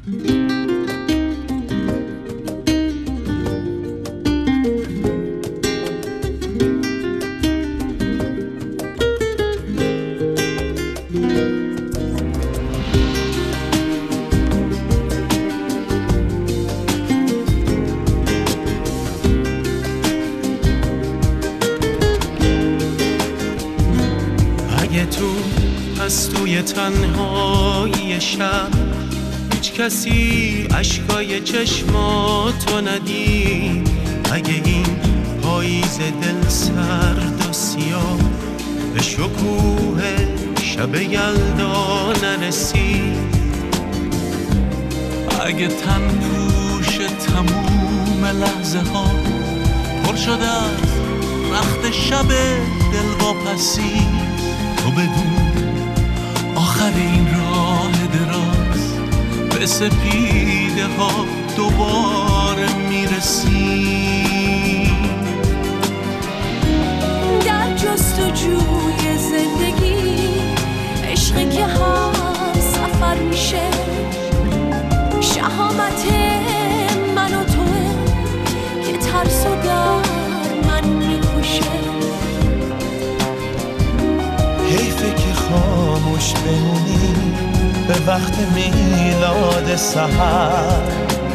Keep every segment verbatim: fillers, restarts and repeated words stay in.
از توی تنهایی شب هیچ کسی اشکای چشماتو ندید، اگه این پاییز دل سرد و سیاه به شکوه شب یلدا نرسید، اگه تن پوش تموم لحظه ها پر شده از رخت شب دلواپسی، تو بدون آخر این راه دراز به سپیده ها دوباره میرسی. در جستجوی زندگی عشقی که هم سفر میشه، شهامت من و توه که ترس و در من میکشه. حیفه که خاموش بمونی به وقت میلاد سحر،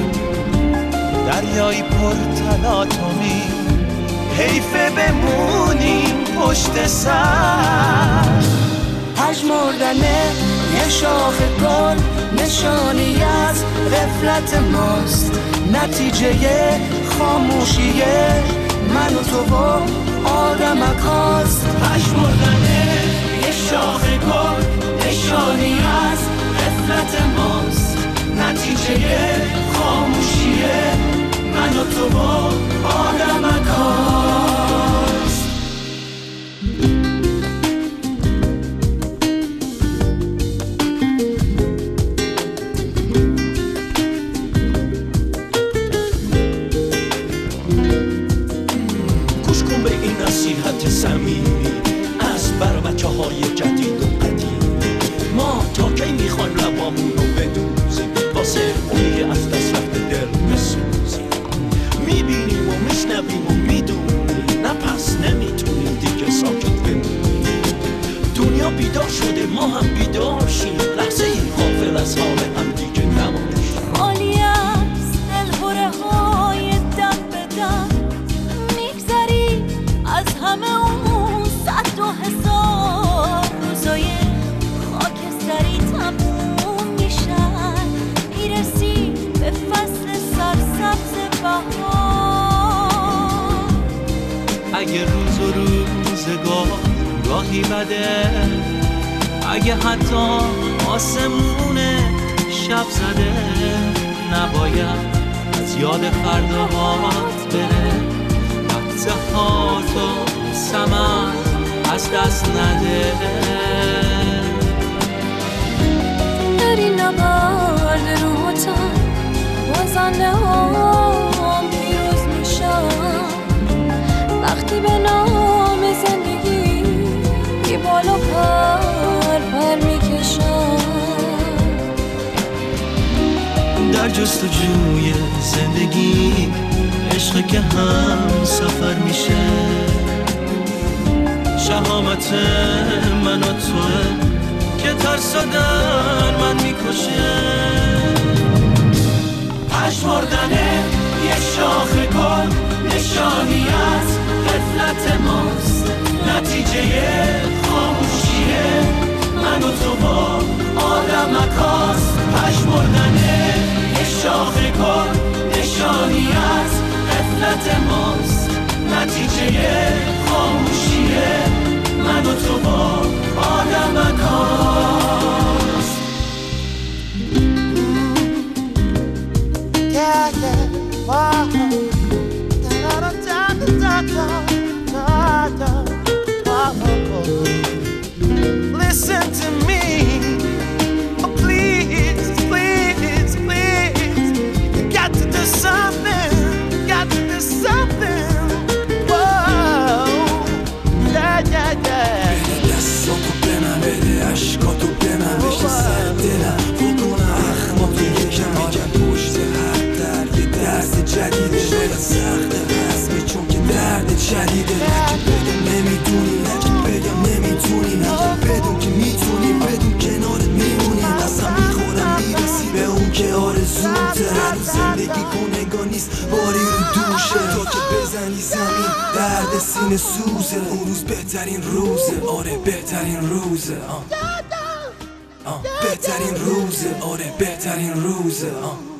دریای پر تلاطمی، حیفه بمونیم پشت سر. پژمردنه یه شاخ گل نشانی از غفلت ماست، نتیجه خاموشیه من و تو و آدمک هاست. پژمردنه یه شاخ گل نشانی از غفلت ماست، نتیجه خاموشیه من و تو و آدمک هاست. گوش کن به این نصیحت صمیمی از بر بچه های جدید و قدیم. ما تا کی میخوایم لبامون رو بدوزیم واسه اونی از دست رفته دل بسوزیم؟ میبینیم و میشنویم و میدونیم، نه پس نمیتونیم دیگه ساکت بمونیم. دنیا بیدار شده ما هم بیدار شیم، لحظه ای غافل از حال هم دیگه نباشیم. خالی از دلهره های دم به دم میگذری از همه اون صد و هزار روزای خاکستری تموم میشن، میرسی به فصل سرسبز بهار. اگه روز و روزگار راهی بده، اگه حتی آسمون شب زده، نباید از یاد فرداهات بره. لحظه ها تو ثمر از دست نده. داری نبرد روحتن بازنده هم پیروز میشن، وقتی به نام زندگی بی بالا پر پر میکشن. در جستجوی زندگی عشق که هم سفر میشه، شهامت من و توه که ترس در من میکشه. پژمردنه یه شاخ گل نشانی از غفلت ماست، نتیجه خاموشیه من و تو با آدمک هاست. پژمردنه یه شاخ گل نشانی از غفلت ماست، نتیجه خاموشیه من و تو با آدمک هاست. زوده هنوز زندگی کنگاه نیست باری رو دوشه تا که بزنی زمین درد سینه سوزه اون روز بهترین روزه آره بهترین روزه آه. آه. بهترین روزه آره بهترین روزه آه.